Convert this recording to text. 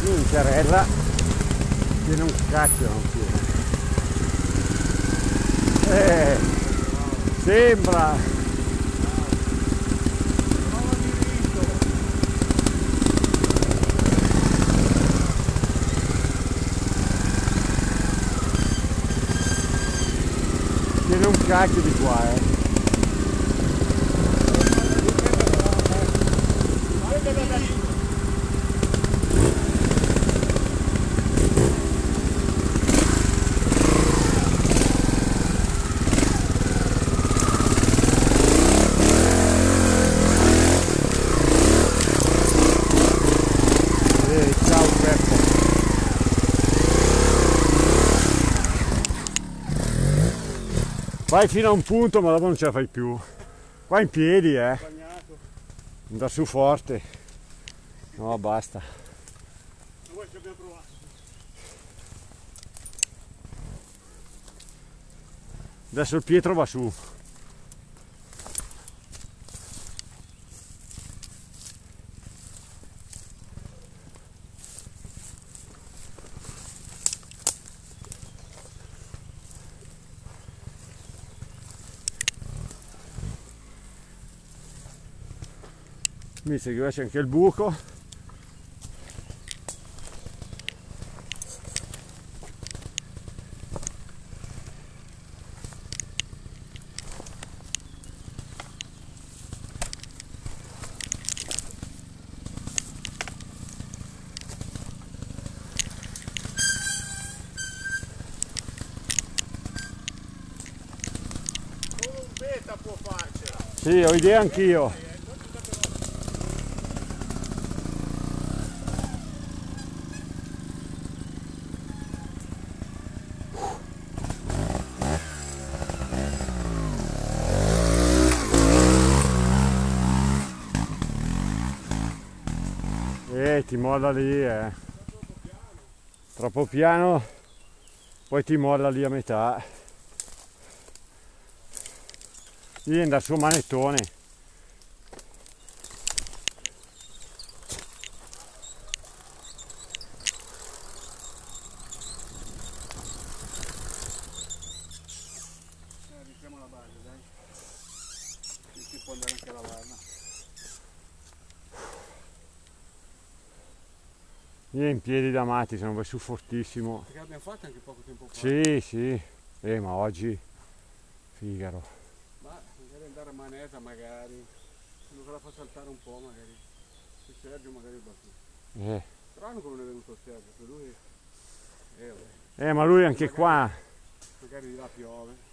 Minchiarella, tiene un cacchio, non tiene. Sembra. Tiene un cacchio di qua, ciao Peppo. Vai fino a un punto ma dopo non ce la fai più. Qua in piedi, andare su forte. No, basta. Adesso il Pietro va su. Mi sa che qua c'è anche il buco. Un beta può farcela. Sì, ho idea anch'io. Ti molla lì, troppo piano, poi ti molla lì a metà. Devi andare su manettone. Mettiamo la base, dai. Si può andare anche a lavarla. Io in piedi da matti, se non vai su fortissimo. Perché l'abbiamo fatto anche poco tempo fa. Sì. Ma oggi, Figaro. Ma magari andare a manetta, magari. Se la fa saltare un po', magari. Se Sergio magari va più. Strano che non è venuto Sergio, per lui. Ma lui anche qua. Magari di là piove.